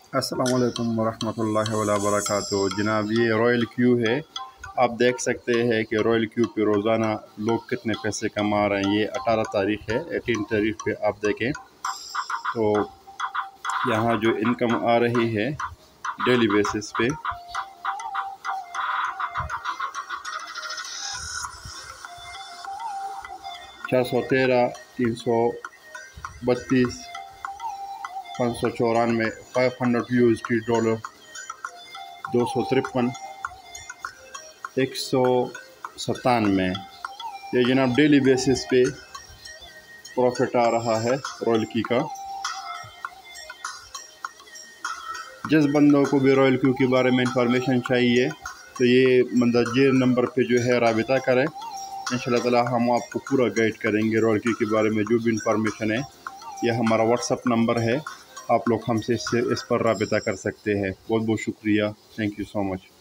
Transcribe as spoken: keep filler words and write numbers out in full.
अस्सलाम वालेकुम वरहमतुल्लाहि व बरकातुहू। जनाब, ये रॉयल क्यू है। आप देख सकते हैं कि रॉयल क्यू पे रोज़ाना लोग कितने पैसे कमा रहे हैं। ये अठारह तारीख है, अठारह तारीख पे आप देखें तो यहाँ जो इनकम आ रही है डेली बेसिस पे, छः सौ तेरह, तीन सौ बत्तीस, पाँच सौ चौरानवे, five hundred U S D dollar, दो सौ तिरपन, एक सौ सतानवे। ये जनाब डेली बेसिस पे प्रॉफिट आ रहा है रॉयल की का। जिस बंदों को भी रॉयल क्यू के बारे में इंफॉर्मेशन चाहिए तो ये बंदा जे नंबर पे जो है राबिता करें। इंशाल्लाह ताला हम आपको पूरा गाइड करेंगे रॉयल क्यू के बारे में। जो भी इंफॉर्मेशन है, यह हमारा व्हाट्सअप नंबर है, आप लोग हमसे इससे इस पर राबिता कर सकते हैं। बहुत बहुत शुक्रिया, थैंक यू सो मच।